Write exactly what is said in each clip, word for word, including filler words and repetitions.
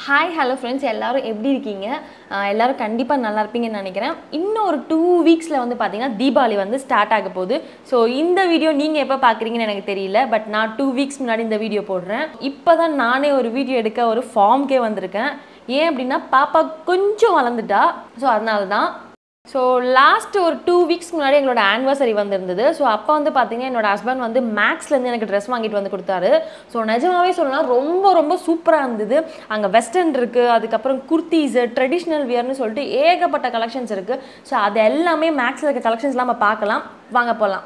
Hi hello friends, எல்லோரும் எப்படி இருக்கீங்க? எல்லோரும் கண்டிப்பாக நல்லா இருப்பீங்கன்னு நினைக்கிறேன். இன்னும் ஒரு டூ வீக்ஸில் வந்து பார்த்தீங்கன்னா தீபாவளி வந்து ஸ்டார்ட் ஆக போகுது. ஸோ இந்த வீடியோ நீங்கள் எப்போ பார்க்குறீங்கன்னு எனக்கு தெரியல, பட் நான் டூ வீக்ஸ் முன்னாடி இந்த வீடியோ போடுறேன். இப்போ தான் நானே ஒரு வீடியோ எடுக்க ஒரு ஃபார்ம்க்கே வந்திருக்கேன். ஏன் அப்படின்னா பாப்பா கொஞ்சம் வளர்ந்துட்டா, ஸோ அதனால தான். ஸோ லாஸ்ட் ஒரு டூ வீக்ஸ் முன்னாடி எங்களோட ஆனிவர்சரி வந்திருந்தது. ஸோ அப்போ வந்து பார்த்தீங்கன்னா என்னோட ஹஸ்பண்ட் வந்து மேக்ஸ்லேருந்து எனக்கு ட்ரெஸ் வாங்கிட்டு வந்து கொடுத்தாரு. ஸோ நிஜமாவே சொல்லலாம் ரொம்ப ரொம்ப சூப்பராக இருந்தது. அங்கே வெஸ்டர்ன் இருக்குது, அதுக்கப்புறம் குர்த்தீஸு, ட்ரெடிஷ்னல் வியர்னு சொல்லிட்டு ஏகப்பட்ட கலெக்ஷன்ஸ் இருக்குது. ஸோ அது எல்லாமே மேக்ஸில் இருக்க கலெக்ஷன்ஸ்லாம் நம்ம பார்க்கலாம். வாங்க போகலாம்.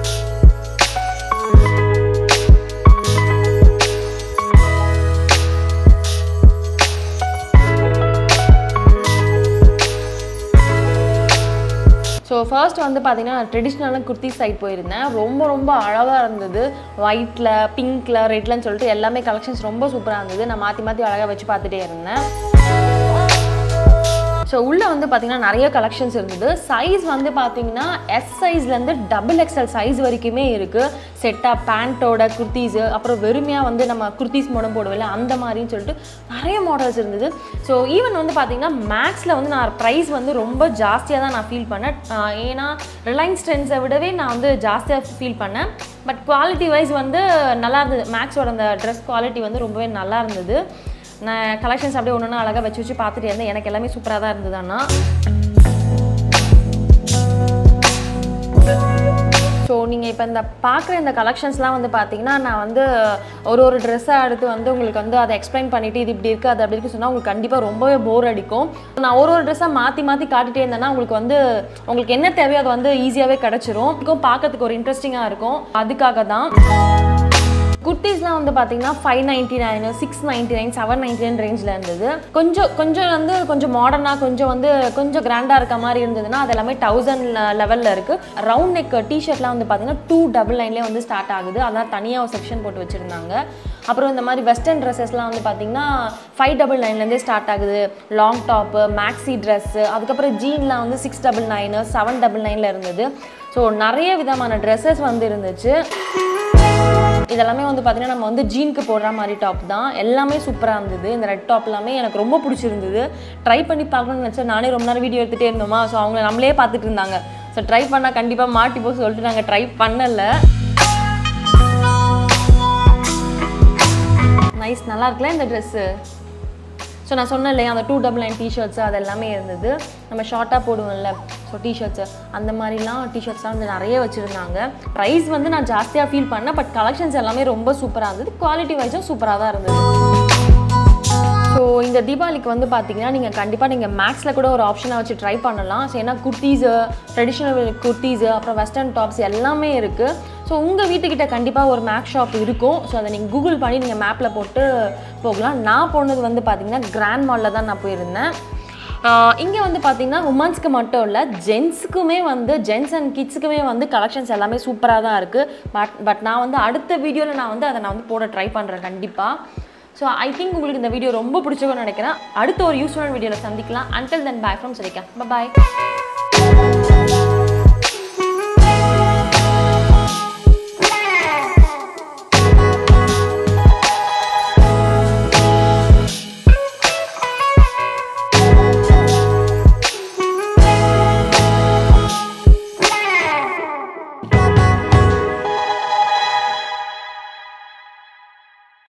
ஸோ ஃபர்ஸ்ட் வந்து பார்த்தீங்கன்னா நான் ட்ரெடிஷ்னலான குர்த்தி சைட் போயிருந்தேன். ரொம்ப ரொம்ப அழகாக இருந்தது. ஒயிட்டில், பிங்க்கில், ரெட்லன்னு சொல்லிட்டு எல்லாமே கலெக்ஷன்ஸ் ரொம்ப சூப்பராக இருந்தது. நான் மாற்றி மாற்றி அழகாக வச்சு பார்த்துட்டே இருந்தேன். ஸோ உள்ளே வந்து பார்த்திங்கன்னா நிறைய கலெக்ஷன்ஸ் இருந்தது. சைஸ் வந்து பார்த்திங்கன்னா எஸ் சைஸ்லேருந்து டபுள் எக்ஸ்எல் சைஸ் வரைக்குமே இருக்குது. செட்டாக பேண்ட்டோட குர்த்தீஸு, அப்புறம் வெறுமையாக வந்து நம்ம குர்த்தீஸ் மோடம் போடுவில்ல அந்த மாதிரின்னு சொல்லிட்டு நிறைய மாடல்ஸ் இருந்தது. ஸோ ஈவன் வந்து பார்த்திங்கன்னா மேக்ஸில் வந்து நான் ப்ரைஸ் வந்து ரொம்ப ஜாஸ்தியாக தான் நான் ஃபீல் பண்ணேன். ஏன்னா ரிலையன்ஸ் ட்ரெண்ட்ஸை விடவே நான் வந்து ஜாஸ்தியாக ஃபீல் பண்ணேன். பட் குவாலிட்டி வைஸ் வந்து நல்லா இருந்தது. மேக்ஸோட அந்த ட்ரெஸ் குவாலிட்டி வந்து ரொம்பவே நல்லா இருந்தது. நான் கலெக்ஷன்ஸ் அப்படியே ஒன்று ஒன்று அழகாக வச்சு வச்சு பார்த்துட்டு இருந்தேன். எனக்கு எல்லாமே சூப்பராக தான் இருந்தது. அண்ணா ஸோ நீங்கள் இப்போ இந்த பார்க்குற இந்த கலெக்ஷன்ஸ்லாம் வந்து பார்த்தீங்கன்னா நான் வந்து ஒரு ஒரு ட்ரெஸ்ஸாக எடுத்து வந்து உங்களுக்கு வந்து அதை எக்ஸ்பிளைன் பண்ணிவிட்டு இது இப்படி இருக்குது அது அப்படி இருக்குது சொன்னால் உங்களுக்கு கண்டிப்பாக ரொம்பவே போர் அடிக்கும். நான் ஒரு ஒரு ட்ரெஸ்ஸாக மாற்றி மாற்றி காட்டிகிட்டே இருந்தேன்னா உங்களுக்கு வந்து உங்களுக்கு என்ன தேவையோ அது வந்து ஈஸியாகவே கிடச்சிரும். இதுக்கும் பார்க்கறதுக்கு ஒரு இன்ட்ரெஸ்டிங்காக இருக்கும். அதுக்காக தான் குர்த்திஸ்லாம் வந்து பார்த்தீங்கன்னா five ninety nine six ninety nine seven ninety nine ரேஞ்சில் இருந்தது. கொஞ்சம் கொஞ்சம் வந்து கொஞ்சம் மாடர்னாக கொஞ்சம் வந்து கொஞ்சம் கிராண்டாக இருக்க மாதிரி இருந்ததுன்னா அது எல்லாமே தௌசண்ட் லெவலில் இருக்குது. ரவுண்ட் நெக் டிஷர்ட்லாம் வந்து பார்த்தீங்கன்னா டூ டபுள் நைன்லேயே வந்து ஸ்டார்ட் ஆகுது. அதான் தனியாக ஒரு செக்ஷன் போட்டு வச்சுருந்தாங்க. அப்புறம் இந்த மாதிரி வெஸ்டர்ன் ட்ரெஸ்ஸஸ்லாம் வந்து பார்த்தீங்கன்னா ஃபைவ் டபுள் நைன்லேருந்தே ஸ்டார்ட் ஆகுது. லாங் டாப்பு, மேக்ஸி ட்ரெஸ்ஸு, அதுக்கப்புறம் ஜீன்லாம் வந்து six double nine seven double நைனில் இருந்தது. ஸோ நிறைய விதமான ட்ரெஸ்ஸஸ் வந்து இருந்துச்சு. இதெல்லாமே வந்து பார்த்தீங்கன்னா நம்ம வந்து ஜீனுக்கு போடுற மாதிரி டாப் தான். எல்லாமே சூப்பராக இருந்தது. இந்த ரெட் டாப் எல்லாமே எனக்கு ரொம்ப பிடிச்சிருந்தது. ட்ரை பண்ணி பார்க்கணும்னு நினச்சா நானே ரொம்ப நேரம் வீடியோ எடுத்துகிட்டே இருந்தோமா. ஸோ அவங்க நம்மளே பார்த்துட்டு இருந்தாங்க. ஸோ ட்ரை பண்ணால் கண்டிப்பாக மாட்டி போக சொல்லிட்டு நாங்கள் ட்ரை பண்ணலை. நைஸ், நல்லா இருக்குல்ல இந்த ட்ரெஸ்ஸு. ஸோ நான் சொன்னேன் இல்லையா அந்த டூ டபுள் நைன் டிஷர்ட்ஸு அது எல்லாமே இருந்தது. நம்ம ஷார்ட்டாக போடுவோம்ல ஸோ டிஷர்ட்ஸு அந்த மாதிரிலாம் டிஷர்ட்ஸ்லாம் வந்து நிறைய வச்சுருந்தாங்க. ப்ரைஸ் வந்து நான் ஜாஸ்தியாக ஃபீல் பண்ணேன். பட் கலெக்ஷன்ஸ் எல்லாமே ரொம்ப சூப்பராக இருந்தது. குவாலிட்டி வைஸும் சூப்பராக தான் இருந்தது. ஸோ இந்த தீபாவளிக்கு வந்து பார்த்தீங்கன்னா நீங்கள் கண்டிப்பாக நீங்கள் மேக்ஸில் கூட ஒரு ஆப்ஷனாக வச்சு ட்ரை பண்ணலாம். ஸோ ஏன்னா குர்த்தீஸு, ட்ரெடிஷ்னல் குர்த்தீஸு, அப்புறம் வெஸ்டர்ன் டாப்ஸ் எல்லாமே இருக்குது. ஸோ உங்கள் வீட்டுக்கிட்ட கண்டிப்பாக ஒரு மேக்ஸ் ஷாப் இருக்கும். ஸோ அதை நீங்கள் கூகுள் பண்ணி நீங்கள் மேப்பில் போட்டு போகலாம். நான் போனது வந்து பார்த்தீங்கன்னா கிராண்ட் மாலில் தான் நான் போயிருந்தேன். இங்கே வந்து பார்த்தீங்கன்னா உமன்ஸ்க்கு மட்டும் இல்லை ஜென்ஸுக்குமே வந்து ஜென்ஸ் அண்ட் கிட்ஸுக்குமே வந்து கலெக்ஷன்ஸ் எல்லாமே சூப்பராக தான் இருக்குது. பட் பட் நான் வந்து அடுத்த வீடியோவில் நான் வந்து அதை நான் வந்து போட ட்ரை பண்ணுறேன் கண்டிப்பாக. ஸோ ஐ திங்க் உங்களுக்கு இந்த வீடியோ ரொம்ப பிடிச்சிருக்கும்னு நினைக்கிறேன். அடுத்த ஒரு யூஸ்ஃபுல்லான வீடியோவில் சந்திக்கலாம். அன்டில் தென் பை ஃப்ரம் சரிக்கா, பாய்.